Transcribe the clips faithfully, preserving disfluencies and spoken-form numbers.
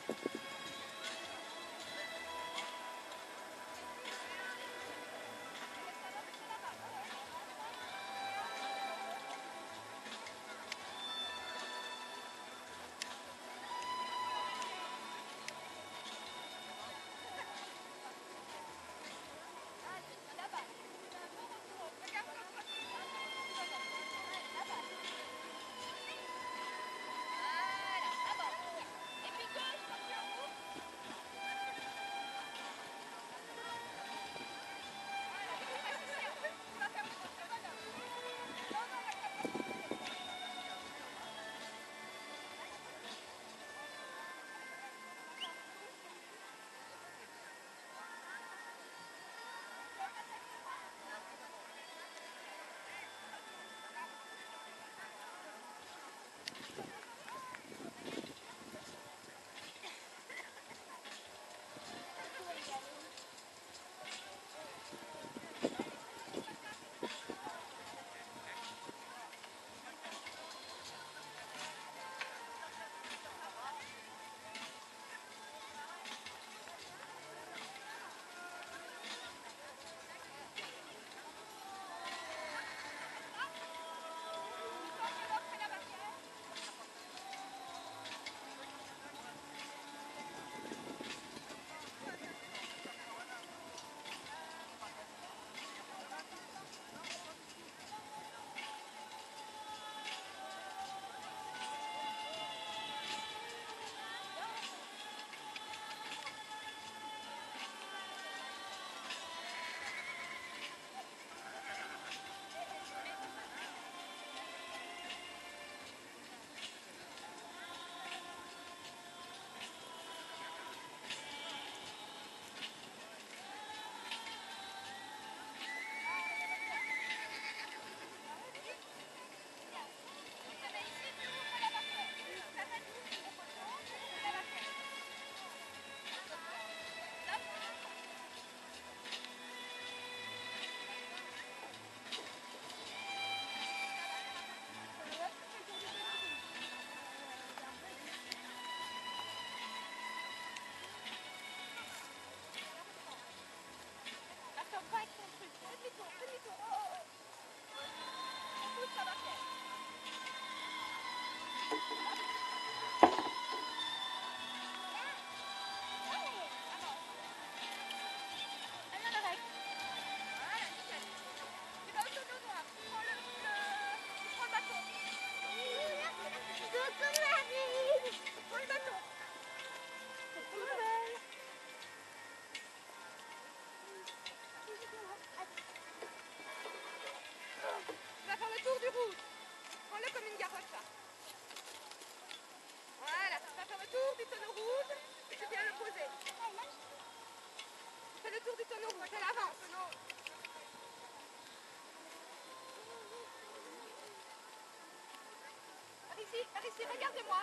ici, par ici, regardez-moi.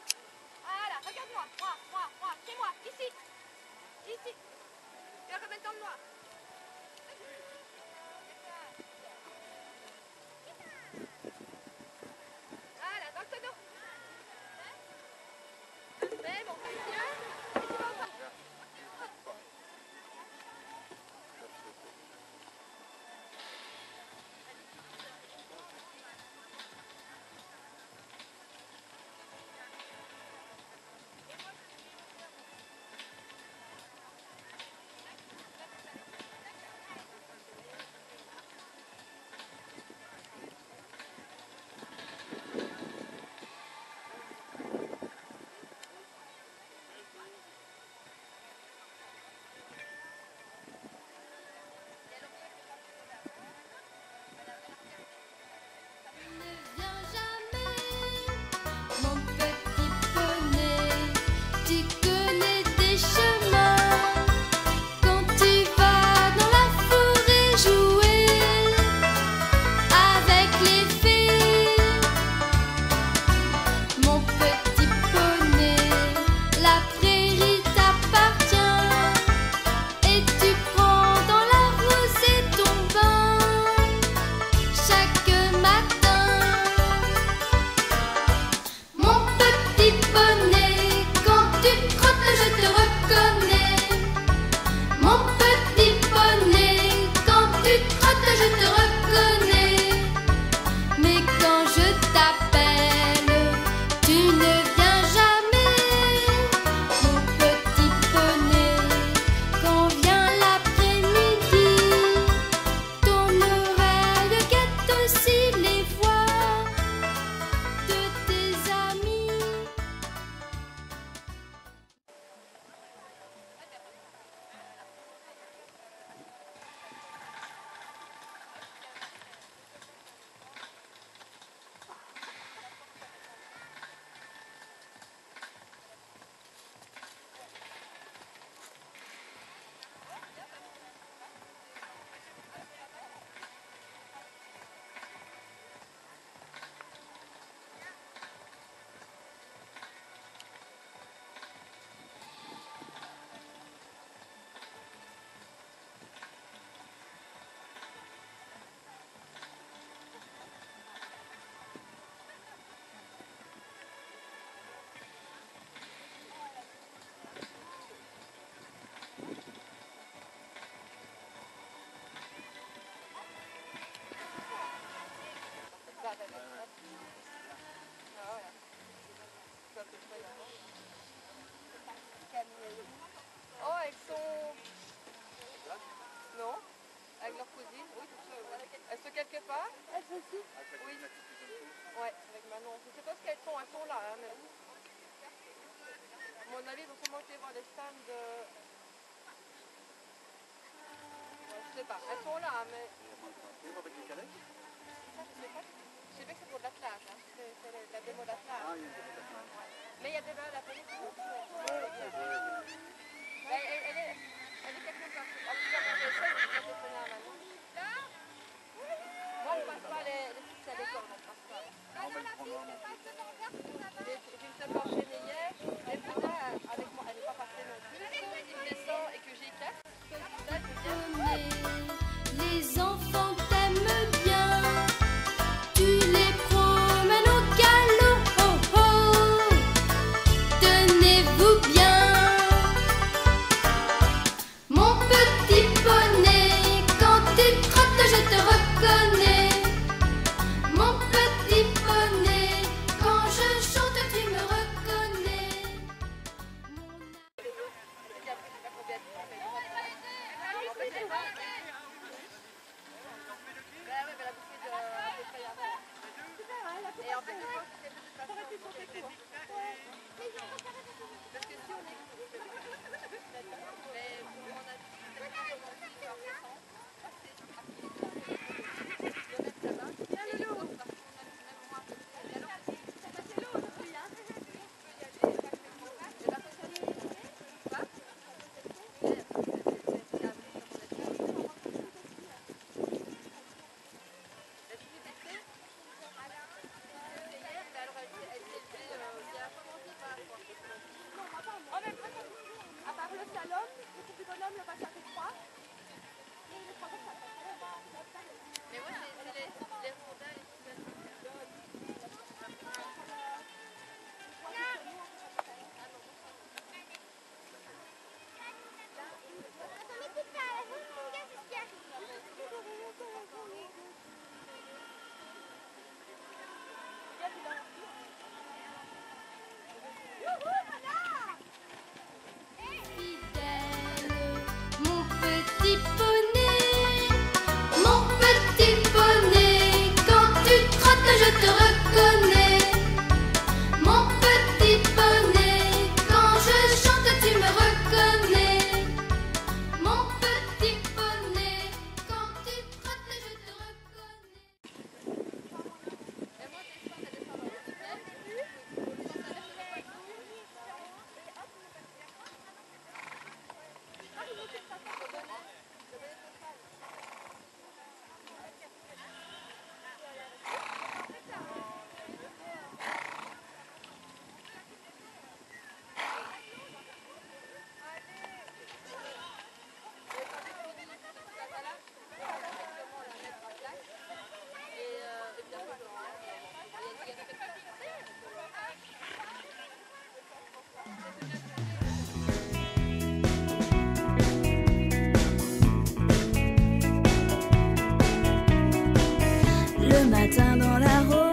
Voilà, regarde-moi, moi, moi, moi, c'est moi, ici, ici. Tu vas remettre dans le noir. Voilà, dans le tonneau. Mais bon, c'est bien. Et tu vas au parc. voilà. C'est à peu près là. Oh, elles sont... Non, avec leur cousine, oui, c'est sûr. Elles sont quelque part. Elles sont ici. Oui. Ouais, avec Manon. Je ne sais pas ce qu'elles sont, elles sont là. Hein, mais... À mon avis, ils vont sûrement été voir les stands de... Ouais, je sais pas, elles sont là, hein, mais... Avec les calèches? Ça, je sais pas. Je sais bien que c'est pour de l'attelage, hein. C'est la démo d'attelage. Ah, il y a une démo d'attelage. Ouais. Mais il y a des balles à payer pour nous. Elle, elle, elle est... Elle est quelque part. En tout cas, moi, j'essaie de se téléphoner à Manon. Moi, on ne passe pas les, les petites à l'école, on ne passe pas. Non, mais le prendre non plus. J'ai une seule fois enchaînée hier. Les Bruna, avec moi, elle n'est pas passée non plus. Sauf si je descends et que j'y casse. Là, je viens. Les enfants t'aiment bien, tu les promènes au galop, oh oh. Tenez-vous bien, mon petit poney, quand tu trottes je te reconnais. Mon petit poney, quand je chante tu me reconnais. Et en fait, je pense que c'est de toute façon pour les cours. Parce que si on écoute, mais mon avis, c'est que si on dit leur descente, c'est de mettre là-bas, et les autres, parce qu'on a même moins de temps. Et alors, c'est l'eau aussi, hein. On peut y aller exactement. Et la prochaine fois, quoi? Et c'est à vous, comme on a dit. Est-ce que vous étiez? Oh, mais à part le salon, le coup du bonhomme, le passage à trois. Mais moi, c'est les, les rondins et tout ça. Mon petit poney, mon petit poney, quand tu trottes je te reconnais. Mon petit poney, quand je chante tu me reconnais. Mon petit poney, quand tu trottes je te reconnais. Et moi, des fois, ça descend dans le ciel. Le matin dans la rose.